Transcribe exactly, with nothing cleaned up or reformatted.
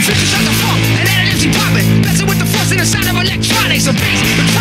Future shot the funk, and then an empty popping. Messing with the force and the sound of electronics. A bass